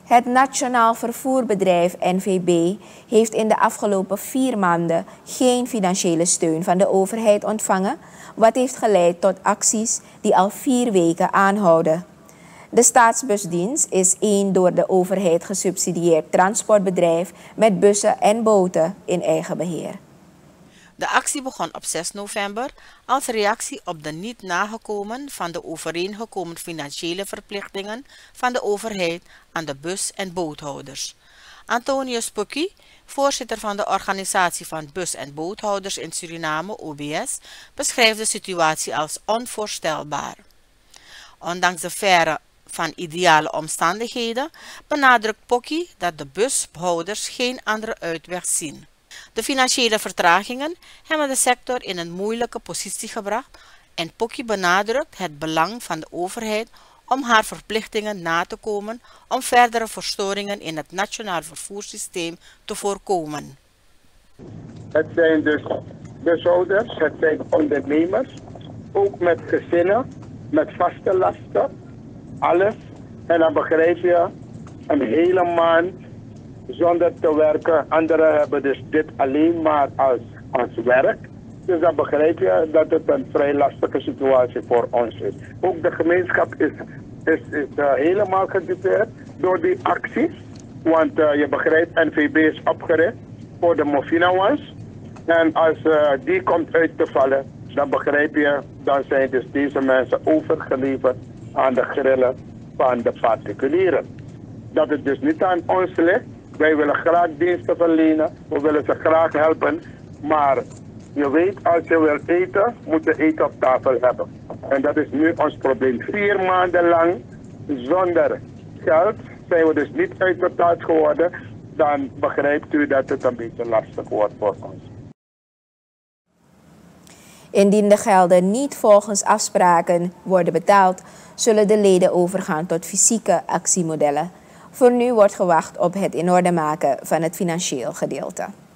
Het Nationaal Vervoerbedrijf NVB heeft in de afgelopen 4 maanden geen financiële steun van de overheid ontvangen, wat heeft geleid tot acties die al 4 weken aanhouden. De staatsbusdienst is één door de overheid gesubsidieerd transportbedrijf met bussen en boten in eigen beheer. De actie begon op 6 november als reactie op de niet nagekomen van de overeengekomen financiële verplichtingen van de overheid aan de bus- en boothouders. Antonius Pucki, voorzitter van de organisatie van bus- en boothouders in Suriname, OBS, beschrijft de situatie als onvoorstelbaar. Ondanks de verre van ideale omstandigheden benadrukt Pucki dat de bushouders geen andere uitweg zien. De financiële vertragingen hebben de sector in een moeilijke positie gebracht en Pucki benadrukt het belang van de overheid om haar verplichtingen na te komen om verdere verstoringen in het nationaal vervoerssysteem te voorkomen. Het zijn dus bushouders, het zijn ondernemers, ook met gezinnen, met vaste lasten, alles. En dan begrijp je een hele maand zonder te werken. Anderen hebben dus dit alleen maar als werk. Dus dan begrijp je dat het een vrij lastige situatie voor ons is. Ook de gemeenschap is helemaal gedupeerd door die acties. Want je begrijpt, NVB is opgericht voor de Mofina ones. En als die komt uit te vallen, dan begrijp je, dan zijn dus deze mensen overgeleverd aan de grillen van de particulieren. Dat het dus niet aan ons ligt. Wij willen graag diensten verlenen, we willen ze graag helpen, maar je weet, als je wil eten, moet je eten op tafel hebben. En dat is nu ons probleem. 4 maanden lang zonder geld zijn we dus niet uitbetaald geworden. Dan begrijpt u dat het een beetje lastig wordt voor ons. Indien de gelden niet volgens afspraken worden betaald, zullen de leden overgaan tot fysieke actiemodellen. Voor nu wordt gewacht op het in orde maken van het financieel gedeelte.